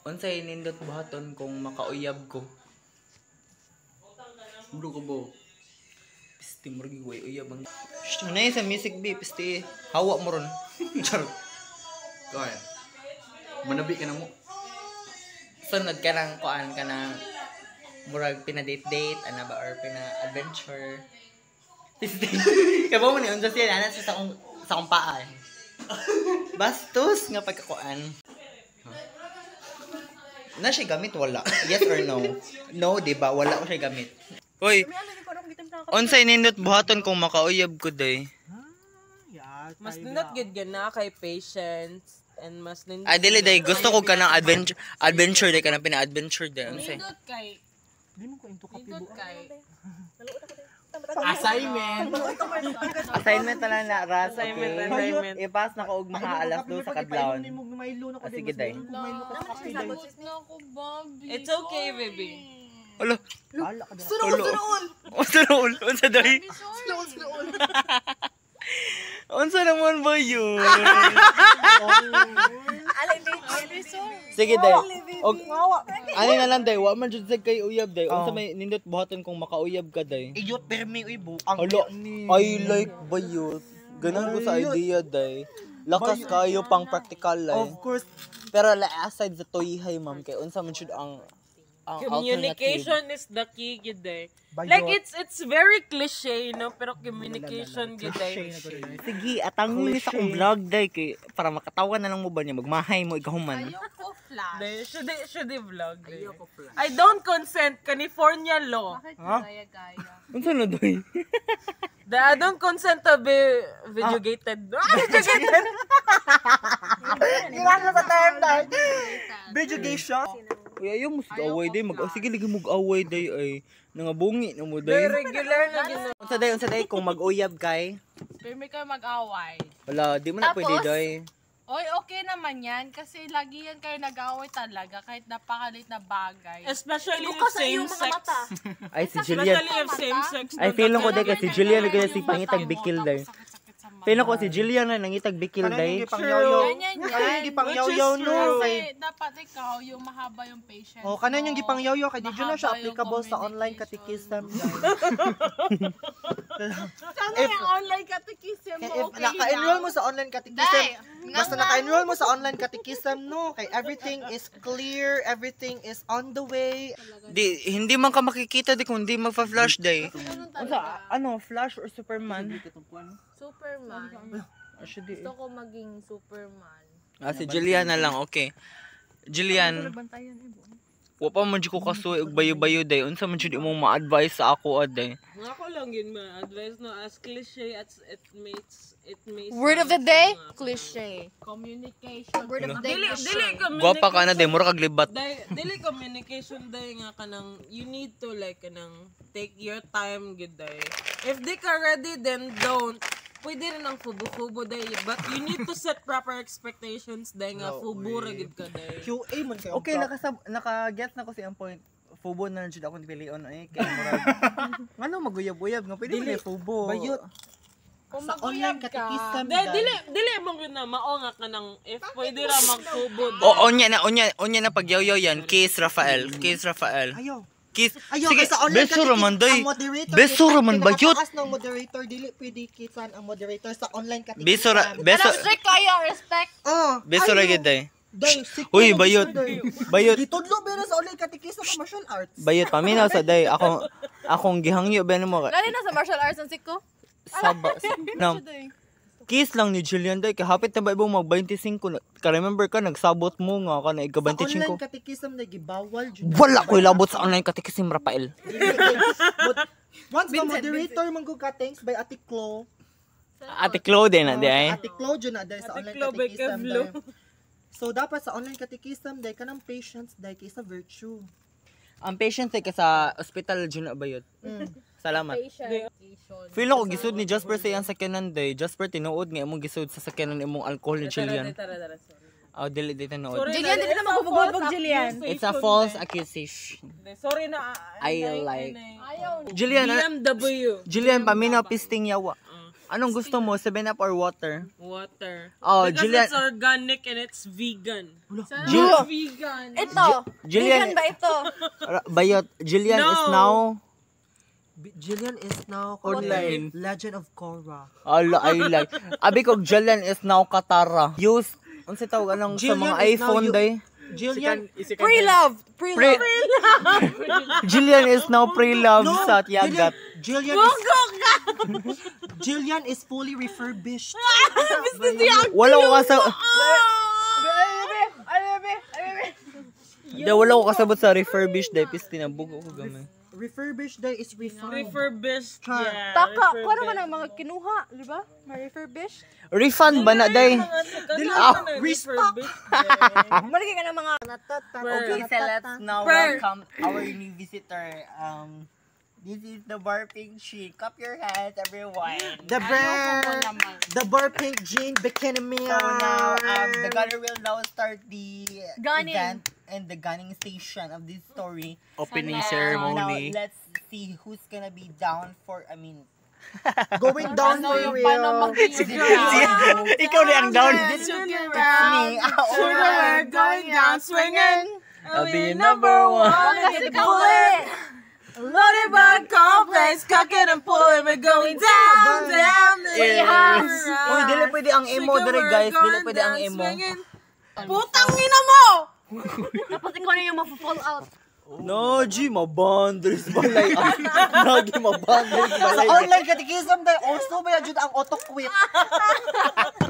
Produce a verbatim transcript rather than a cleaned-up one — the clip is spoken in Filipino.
Unsay nindot buhaton kung makauyab ko? Bro ko bo. Pisti mo rin way uyab ang... Shh, na sa music B, pisti. Hawa mo ron. Charot. Kaya. Manabi ka na mo. Sunod ka ng kuan ka ng murag pina-date-date, ano ba, or pina-adventure. Pisti. Kaya ba mo ni unsa siya, anak sa akong, sa akong paa eh. Bastos nga pagkakuan. Na siya gamit, wala. Yes or no? No, diba? Wala ko siya gamit. Uy, unsay nindot buhaton kung makauyab ko day? Mas nindot gid gana kay patience and mas nindot. Ah, dili day, gusto ko ka ng adventure, adventure day ka na pina-adventure day. Unsay? Nindot kay. Nindot kay. Assignment. Assignment na lang na, Ras. Assignment, Okay. assignment. I-pass na ko og maha alas dos sa kadlawon. Ah, sige day. It's okay, baby. Alo. Sunool, sunool. Unsa na ul? Unsa day? Sunool, sunool. Unsa naman ba yun? Sige day. Og ani na lang day, wa man jud sad kay uyab day. Unsa may nindot buhaton kung makauyab ka day? Iyot permi uy bu. Ang Alo, I like bayot. Ganun ko sa idea day. Lakas kayo pang practical Of life. course. Pero la aside sa toyhay ma'am kay unsa man jud ang ang Communication is the key gid eh. Bayot. Like it's it's very cliche, no? Pero communication gid eh. Sige, atang ni sa akong vlog day kay para makatawa na lang mo ba niya magmahay mo ikahuman. Ayoko flash. Day, should I, should I vlog day? Ayoko flash. I don't consent, California law. Bakit Ha? gaya-gaya? Unsa na day? The I don't consent to be videogated. Ah, videogated. Ginano sa term dahil. Vegetation. Uy, ayaw mo sig-away day mag sige ligi mag-away day ay nangabungi na mo day. Very regular na gina. Unsa day unsa day kung mag-uyab kay? Pero may kayo mag-away. Wala, di mo na Tapos? pwede day. Oy, okay naman yan. Kasi lagi yan kayo nag-away talaga. Kahit napakalit na bagay. Especially if Bukas sa same iyong mga sex. mata. Ay si Julian. Especially if same sex. Ay feeling ko day kasi Julian nagaya si pangitag bikil day. Sakit-sakit sa mata. Feeling ko si Julian na nangitag bikil day. Ganyan yan. Kanan yung gipangyaw-yaw no. Kasi dapat ikaw yung mahaba yung patience. Oh, kanan yung gipangyaw-yaw kay di na siya Mahaba yung applicable sa online communication. catechism. Sana If- yung online catechism mo, Kaya if okay naka-enroll lang. mo sa online catechism, Day, basta nga- naka-enroll mo sa online catechism, no, kay everything is clear, everything is on the way. Di hindi man ka makikita di kung hindi magfa-flash day. Ganun Unsa talaga. ano, Flash or Superman? Superman. Actually. Gusto ko maging Superman. Ah, si Julian na lang, okay. Julian, wa pa man jud ko kasuy og bayo-bayo day. Unsa man jud imong ma-advise sa ako aday? Nga ko lang yun ma advice no as cliche as it makes it makes Word of the day? Cliche. Communication. Word of the day? Dili dili Gwapa ka na day, mura kag libat. Day, dili communication day nga kanang you need to like kanang take your time gid day. If di ka ready then don't. Pwede rin ang fubo-fubo day but you need to set proper expectations day nga fubo ra gid ka day. Q A man kayo. Okay, nakasab naka-get na ko siyang point. Fubo na jud ako pilion ay kay murag. Ngano maguyab-uyab nga pwede Dili. mo fubo. Bayot. Kung Sa online catechism. Day dili dili mong yun na mao nga kanang if pwede ra magfubo day. O onya na onya onya na pagyaw-yaw yan. Kiss Rafael, Kiss Rafael. Ayaw. Kiss. Ayaw, Sige, kay sa online beso catechism, raman day. ang moderator, Beso raman bayot. Pinapatakas ng moderator, dili pwede kisan ang moderator sa online catechism. Beso ra beso Pero strict kayo, respect. Oh, beso ra gid day. Day, sick Uy, ko, bayot. day. Bayot. Gitudlo pero sa online catechism sa martial arts. Bayot paminaw sa day. Ako akong gihangyo ben mo. Lalo na sa martial arts ang siko. Saba. Nam. Kiss lang ni Julian day kahapit na ba ibong mag twenty-five na. Ka remember ka nagsabot mo nga ka na iga Sa online twenty-five. catechism na gibawal jud. Wala ko'y labot sa online katikisim Rafael. But once the moderator manggo ka thanks by Ate Chlo. Ate Claude na di ay. Ate Chlo jud na dahil sa Ate online Chlo, by catechism. Kevlo. dahil. So dapat sa online catechism dahil ka ng patience dahil kay sa virtue. Ang patient ay ka sa ospital jud na bayot. Mm. Salamat. Feel ko gisud ni Jasper sa iyang sakyanan day. Jasper tinuod nga imong gisud sa sakyanan imong alcohol ni Julian. Tara tara sorry. Oh, dili dito nood. Sorry Julian, na, dili na it's a magbubugbog, false Julian. accusation, It's a false day. accusation. Sorry na. I like. Ayaw. Julian, B ah, M W. Julian paminaw pisting yawa. Anong gusto mo? seven up or water? Water. Oh, Because Julian. it's organic and it's vegan. Sana Jill- vegan. Ito. Jillian, Vegan ba ito? Ra- Bayot, Jillian No. is now B- Jillian is now Online. Legend of Korra. ala I like. Abi ko Jillian is now Katara. Use unsa tawag anong sa Jillian mga is now iPhone you- day? Jillian Pre-love. Pre Pre-love. Jillian is now pre-love sa Tiagat. Jillian is Jillian is fully refurbished. Wala ko kasa Da wala ko kasabot sa refurbished day pis tinabugo ko gamay. Refurbished day is refurbed. Refurbished. Char. Yeah. Taka, refurbished. kuha naman ang mga kinuha, di ba? Ma-refurbish. Refund ba na day? Dili Ah, na restock. refurbished. Malagay ka ng mga Okay, so let's now welcome our new visitor. Um, this is the Barping Chic. Cup your hands, everyone. The Ayoko brand, naman. the Burpink Jean Bikini So Mirror. now, um, the gunner will now start the Gunning. event and the gunning station of this story. Opening So now, let's see who's gonna be down for, I mean, Going down Ano for yung real. paano mag-ground? ikaw na ang down. It's Me. around. Ah, oo. We're going down swinging. I'll be number one. Kasi bullet. Loaded by complex, cocking and pulling, we're going down, down, Yeah. Uy, dili pwede ang emo Sige, dali we're guys. Dili going pwede ang down, emo. swinging. Putang ina mo! Tapos ikaw na yung ma-fall out. No, G, mabandres balay. Nagi mabandres Sa balay. online katikism day also ba yun ang auto-quit?